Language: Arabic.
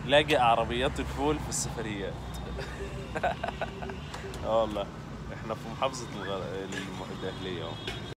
لاقي عربيات الفول في السفريات. اه والله. احنا في محافظة الدهلية اهو.